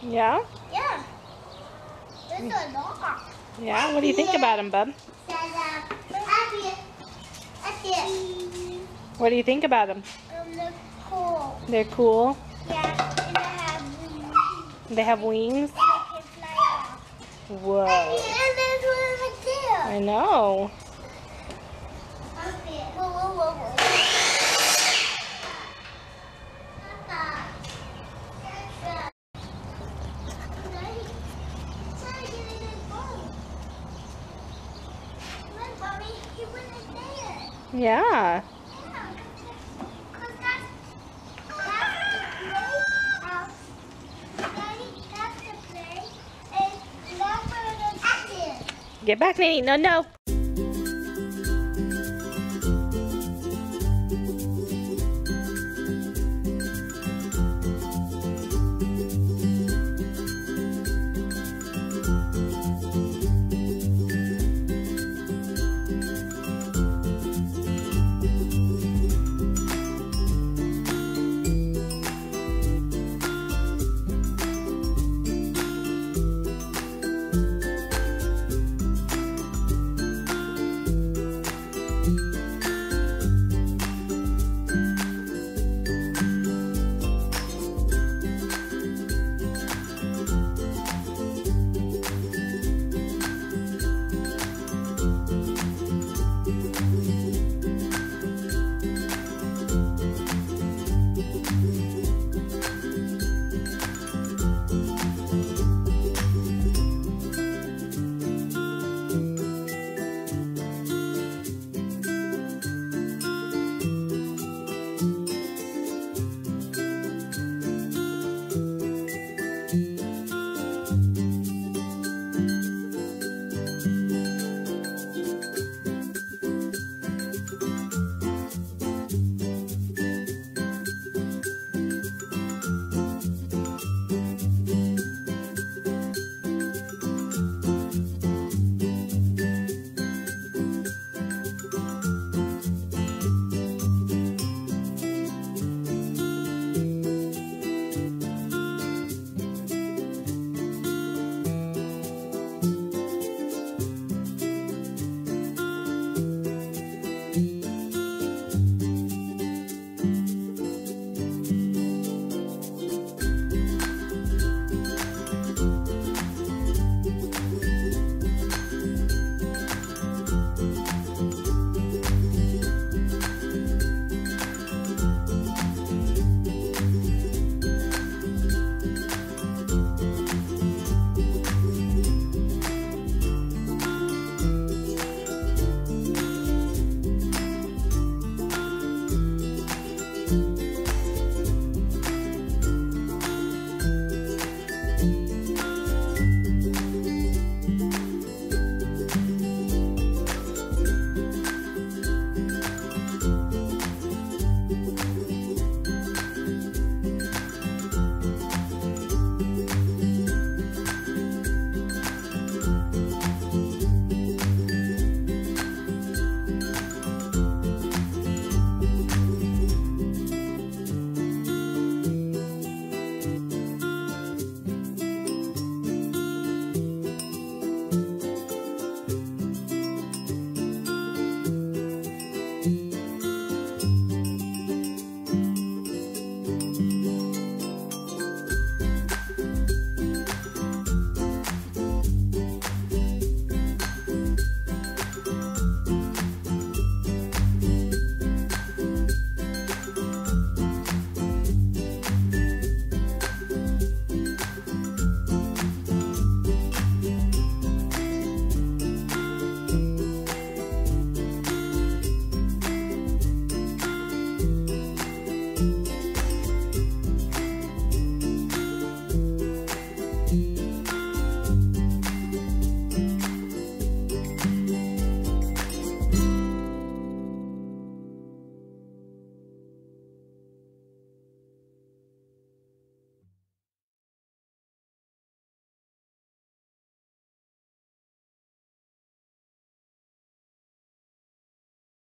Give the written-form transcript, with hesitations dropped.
Yeah? Yeah. There's a dog. Yeah? What do you think about them, bub? What do you think about them? They're cool. They're cool? Yeah, and they have wings. They have wings? And they can fly off. Whoa. And there's one right there. I know. Whoa, whoa, whoa, whoa. Yeah. Get back, Nate. No, no.